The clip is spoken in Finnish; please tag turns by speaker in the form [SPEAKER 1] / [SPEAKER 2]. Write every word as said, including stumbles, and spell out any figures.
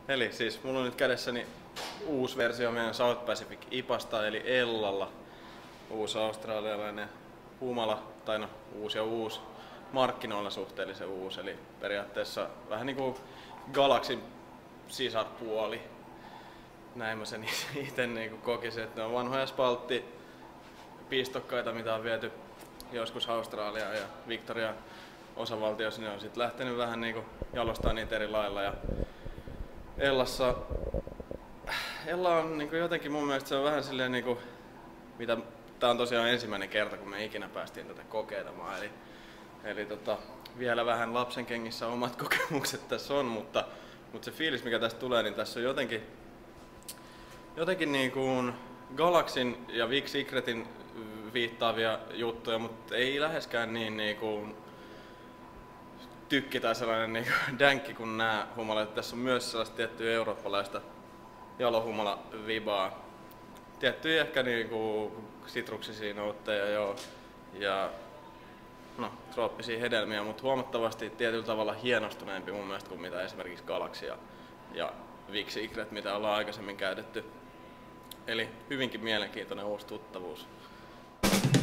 [SPEAKER 1] Eli siis mulla on nyt kädessäni uusi versio meidän South Pacific I P Asta eli Ellalla. Uusi australialainen humala, tai no uusi ja uusi, markkinoilla suhteellisen uusi, eli periaatteessa vähän niinku Galaxin sisarpuoli. Näin mä sen itse niinku kokisin, että ne on vanhoja spalttipistokkaita, mitä on viety joskus Australiaan ja Victorian osavaltioissa, ne on sitten lähtenyt vähän niinku jalostaa niitä eri lailla. Ja Ellassa, Ella on niinku jotenkin mun mielestä se on vähän silleen niinku, mitä tää on tosiaan ensimmäinen kerta kun me ikinä päästiin tätä kokeilemaan, eli, eli tota, vielä vähän lapsen kengissä omat kokemukset tässä on, mutta, mutta se fiilis mikä tästä tulee, niin tässä on jotenkin, jotenkin niin kuin Galaxin ja Vic Secretin viittaavia juttuja, mutta ei läheskään niin, niin kuin tykki tai sellainen niin kuin dänkki kuin nämä humalat. Tässä on myös sellaista tiettyä eurooppalaista jalohumala-vibaa. Tiettyjä ehkä niinku sitruksisia nootteja joo, ja no, trooppisia hedelmiä, mutta huomattavasti tietyllä tavalla hienostuneempi mun mielestä kuin mitä esimerkiksi Galaxy ja, ja Vic Secret, mitä ollaan aikaisemmin käytetty. Eli hyvinkin mielenkiintoinen uusi tuttavuus.